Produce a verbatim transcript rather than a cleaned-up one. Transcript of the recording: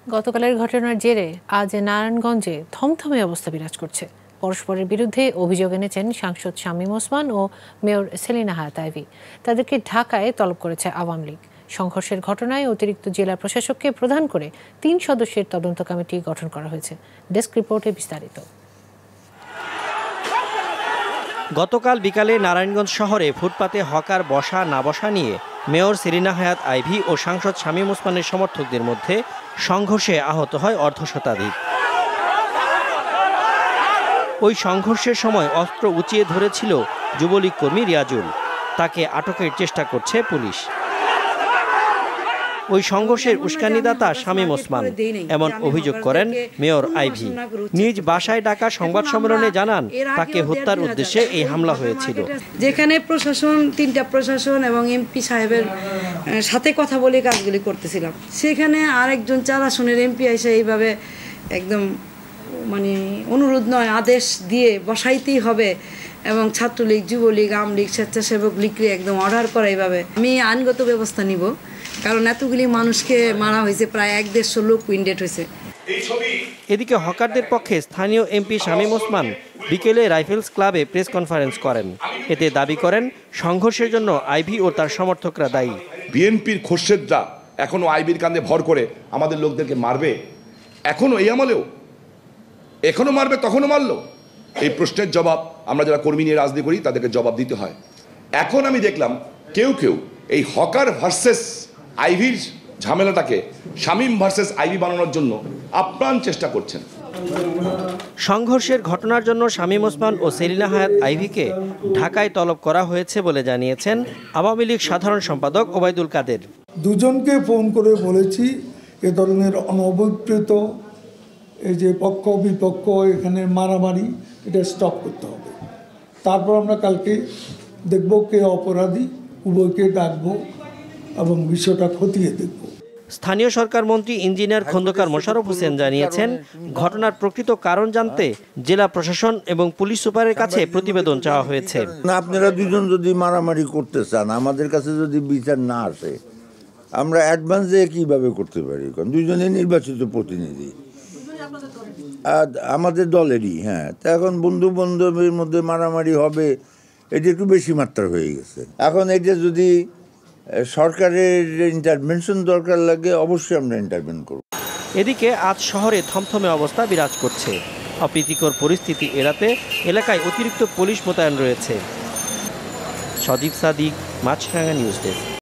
গতকালের ঘটনার জেরে আজ নারায়ণগঞ্জে থমথমে অবস্থা বিরাজ করছে। পরস্পরের বিরুদ্ধে অভিযোগ এনেছেন সাংসদ শামীম ওসমান ও মেয়র সেলিনা হায়াত আইভী। তাদেরকে ঢাকায় তলব করেছে আওয়ামী লীগ। সংঘর্ষের ঘটনায় অতিরিক্ত জেলা প্রশাসককে প্রধান করে তিন সদস্যের তদন্ত কমিটি গঠন করা হয়েছে। ডেস্ক রিপোর্টে বিস্তারিত। গতকাল বিকালে নারায়ণগঞ্জ শহরে ফুটপাতে হকার বসা না বসা নিয়ে মেয়র সেলিনা হায়াত আইভী ও সাংসদ শামীম ওসমানের সমর্থকদের মধ্যে সংঘর্ষে আহত হয় অর্ধশতাধিক। ওই সংঘর্ষের সময় অস্ত্র উঁচিয়ে ধরেছিল যুবলীগ কর্মী রিয়াজুল। তাকে আটকের চেষ্টা করছে পুলিশ। ওই সংঘর্ষের উস্কানিদাতা শামীম ওসমান, এমন অভিযোগ করেন মেয়র আইভী। নিজ বাসায় ডাকা সংবাদ সম্মেলনে জানান, তাকে হত্যার উদ্দেশ্যে এই হামলা হয়েছিল। যেখানে প্রশাসন, তিনটা প্রশাসন এবং এমপি সাহেবের সাথে কথা বলে কাজগুলি করতেছিলাম, সেখানে আরেকজন চার আসনের এমপি এসে এইভাবে একদম মানে অনুরোধ নয়, আদেশ দিয়ে বসাইতেই হবে এবং ছাত্রলীগ, যুবলীগ, আওয়ামী লীগ, স্বেচ্ছাসেবক লীগকে একদম অর্ডার করা। এইভাবে আমি আইনগত ব্যবস্থা নিব, কারণ এতগুলি মানুষকে মারা হয়েছে, প্রায় এক দেড়শো লোক উইন্ডেড হয়েছে। এদিকে হকারদের পক্ষে স্থানীয় এমপি শামীম ওসমান বিকেলে রাইফেলস ক্লাবে প্রেস কনফারেন্স করেন। এতে দাবি করেন, সংঘর্ষের জন্য আইভী ও তার সমর্থকরা দায়ী। বিএনপির খোরশেদরা এখনো আইভীর কাঁধে ভর করে আমাদের লোকদেরকে মারবে, এখনো এই আমলেও এখনো মারবে, তখনও মারলো। এই প্রশ্নের জবাব আমরা যারা কর্মী নিয়ে রাজনীতি করি তাদেরকে জবাব দিতে হয়। এখন আমি দেখলাম কেউ কেউ এই হকার ভার্সেস আইভির ঝামেলাটাকে শামীম ভার্সেস আইভি বানানোর জন্য আপ্রাণ চেষ্টা করছেন। সংঘর্ষের ঘটনার জন্য শামীম ওসমান ও সেলিনা হায়াত আইভীকে ঢাকায় তলব করা হয়েছে বলে জানিয়েছেন আওয়ামী লীগ সাধারণ সম্পাদক ওবায়দুল কাদের। দুজনকে ফোন করে বলেছি, এ ধরনের অনবদ্রিত এই যে পক্ষ বিপক্ষ এখানে মারামারি, এটা স্টপ করতে হবে। তারপর আমরা কালকে দেখব কে অপরাধী, উভয়কে ডাকবো এবং বিষয়টা খতিয়ে দেখব। স্থানীয় সরকার মন্ত্রী ইঞ্জিনিয়ার খন্দকার মোশাররফ হোসেন জানিয়েছেন, ঘটনার প্রকৃত কারণ জানতে জেলা প্রশাসন এবং পুলিশ সুপারের কাছে প্রতিবেদন চাওয়া হয়েছে। আপনারা দুজন যদি মারামারি করতে চান, আমাদের কাছে যদি বিচার না আসে, আমরা অ্যাডভান্সে কিভাবে করতে পারি? কারণ দুজনে নির্বাচিত প্রতিনিধি আমাদের দলেরই। হ্যাঁ, তা এখন বন্ধু বান্ধবের মধ্যে মারামারি হবে, এটা একটু বেশি মাত্রা হয়ে গেছে। এখন এটা যদি সরকারের ইন্টারভেনশন দরকার লাগে, অবশ্যই আমরা ইন্টারভেন করব। এদিকে আজ শহরে থমথমে অবস্থা বিরাজ করছে। অপ্রীতিকর পরিস্থিতি এড়াতে এলাকায় অতিরিক্ত পুলিশ মোতায়েন রয়েছে। Sajib Sadiq, Maasranga news desk.